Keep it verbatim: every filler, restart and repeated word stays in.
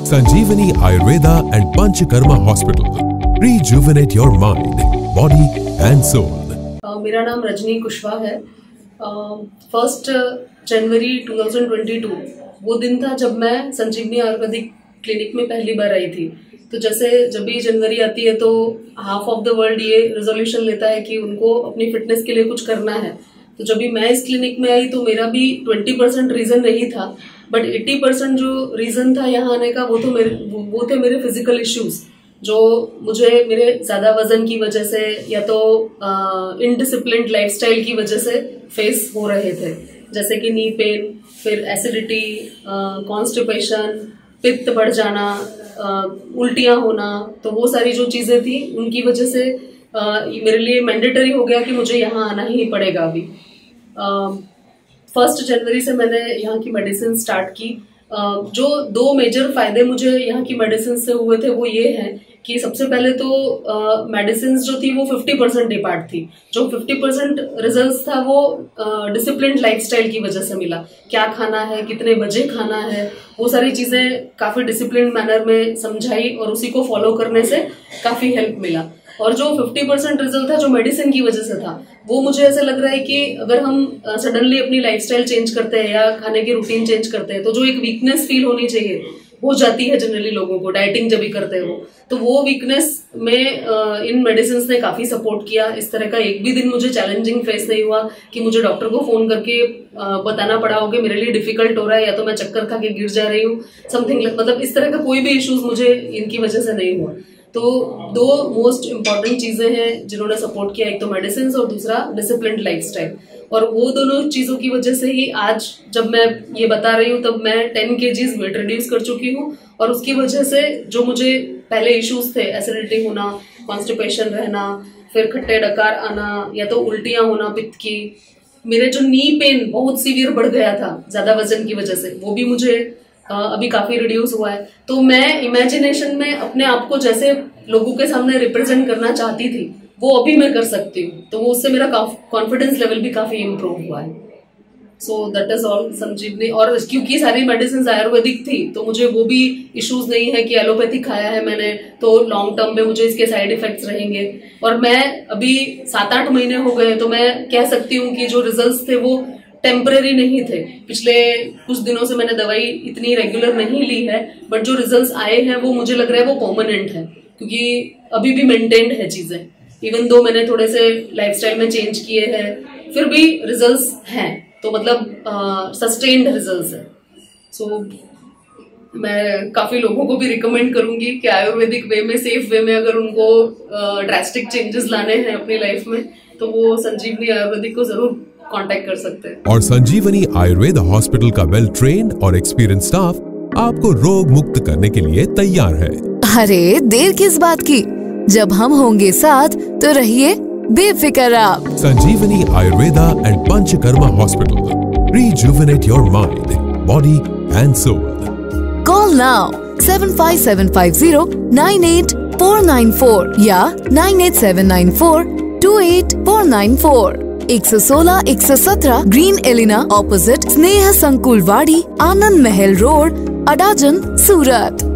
Sanjeevani Ayurveda and Panchakarma Hospital. Rejuvenate your mind, body and soul. uh, मेरा नाम रजनी कुशवाहा है। First January two thousand twenty two वो दिन था जब मैं संजीवनी आयुर्वेदिक क्लिनिक में पहली बार आई थी। तो जैसे जब भी जनवरी आती है तो हाफ ऑफ द वर्ल्ड ये रेजोल्यूशन लेता है कि उनको अपनी फिटनेस के लिए कुछ करना है। तो जब भी मैं इस क्लिनिक में आई तो मेरा भी ट्वेंटी परसेंट रीजन नहीं था, बट एट्टी परसेंट जो रीजन था यहाँ आने का वो तो मेरे वो, वो थे मेरे फिजिकल इश्यूज, जो मुझे मेरे ज्यादा वजन की वजह से या तो इनडिसिप्लिन्ड लाइफस्टाइल की वजह से फेस हो रहे थे, जैसे कि नी पेन, फिर एसिडिटी, कॉन्स्टिपेशन, पित्त बढ़ जाना, उल्टियां होना। तो वो सारी जो चीजें थी उनकी वजह से आ, मेरे लिए मैंडेटरी हो गया कि मुझे यहाँ आना ही पड़ेगा। अभी फर्स्ट जनवरी से मैंने यहाँ की मेडिसिन स्टार्ट की। Uh, जो दो मेजर फायदे मुझे यहाँ की मेडिसिन से हुए थे वो ये हैं कि सबसे पहले तो मेडिसिन uh, जो थी वो फिफ्टी परसेंट डिपार्ट थी। जो फिफ्टी परसेंट रिजल्ट था वो डिसिप्लिन्ड uh, लाइफस्टाइल की वजह से मिला। क्या खाना है, कितने बजे खाना है, वो सारी चीजें काफी डिसिप्लिन्ड मैनर में समझाई और उसी को फॉलो करने से काफी हेल्प मिला। और जो फिफ्टी परसेंट रिजल्ट था जो मेडिसिन की वजह से था, वो मुझे ऐसा लग रहा है कि अगर हम सडनली अपनी लाइफस्टाइल चेंज करते हैं या खाने की रूटीन चेंज करते हैं तो जो एक वीकनेस फील होनी चाहिए हो जाती है जनरली लोगों को, डाइटिंग जब भी करते हो। तो वो वीकनेस में इन मेडिसिन ने काफी सपोर्ट किया। इस तरह का एक भी दिन मुझे चैलेंजिंग फेस नहीं हुआ कि मुझे डॉक्टर को फोन करके बताना पड़ा हो कि मेरे लिए डिफिकल्ट हो रहा है या तो मैं चक्कर खा के गिर जा रही हूँ, समथिंग, मतलब इस तरह का कोई भी इश्यूज मुझे इनकी वजह से नहीं हुआ। तो दो मोस्ट इम्पॉर्टेंट चीजें हैं जिन्होंने सपोर्ट किया, एक तो मेडिसिन और दूसरा डिसिप्लिन्ड लाइफस्टाइल। और वो दोनों चीजों की वजह से ही आज जब मैं ये बता रही हूँ तब मैं टेन केजीज वेट रिड्यूस कर चुकी हूँ। और उसकी वजह से जो मुझे पहले इश्यूज थे, एसिडिटी होना, कॉन्स्टिपेशन रहना, फिर खट्टे डकार आना या तो उल्टियां होना पित्त की, मेरे जो नी पेन बहुत सीवियर बढ़ गया था ज्यादा वजन की वजह से, वो भी मुझे Uh, अभी काफी रिड्यूस हुआ है। तो मैं इमेजिनेशन में अपने आप को जैसे लोगों के सामने रिप्रेजेंट करना चाहती थी वो अभी मैं कर सकती हूँ। तो वो उससे मेरा कॉन्फिडेंस लेवल भी काफी इम्प्रूव हुआ है। So that is all Sanjeevani. और क्योंकि सारी मेडिसिन आयुर्वेदिक थी तो मुझे वो भी इश्यूज नहीं है कि एलोपैथी खाया है मैंने तो लॉन्ग टर्म में मुझे इसके साइड इफेक्ट्स रहेंगे। और मैं अभी सात आठ महीने हो गए तो मैं कह सकती हूँ कि जो रिजल्ट्स थे वो टेम्परेरी नहीं थे। पिछले कुछ दिनों से मैंने दवाई इतनी रेगुलर नहीं ली है, बट जो रिजल्ट्स आए हैं वो मुझे लग रहा है वो परमानेंट है, क्योंकि अभी भी मेंटेन्ड है चीजें। इवन दो मैंने थोड़े से लाइफस्टाइल में चेंज किए हैं फिर भी रिजल्ट्स हैं, तो मतलब सस्टेन्ड रिजल्ट्स है। सो so, मैं काफी लोगों को भी रिकमेंड करूंगी कि आयुर्वेदिक वे में, सेफ वे में अगर उनको ड्रास्टिक चेंजेस लाने हैं अपनी लाइफ में तो वो संजीवनी आयुर्वेदिक को जरूर कांटेक्ट कर सकते हैं। और संजीवनी आयुर्वेदा हॉस्पिटल का वेल ट्रेन्ड और एक्सपीरियंस स्टाफ आपको रोग मुक्त करने के लिए तैयार है। अरे देर किस बात की, जब हम होंगे साथ तो रहिए बेफिक्र आप। Sanjeevani Ayurveda and Panchakarma hospital, rejuvenate your mind, body and soul. Call now seven five seven five zero nine eight four nine four या nine eight seven nine four two eight four nine four. एक सौ सोलह एक सौ सत्रह ग्रीन एलिना ऑपोजिट स्नेह संकुल वाड़ी, आनंद महल रोड, अडाजन, सूरत।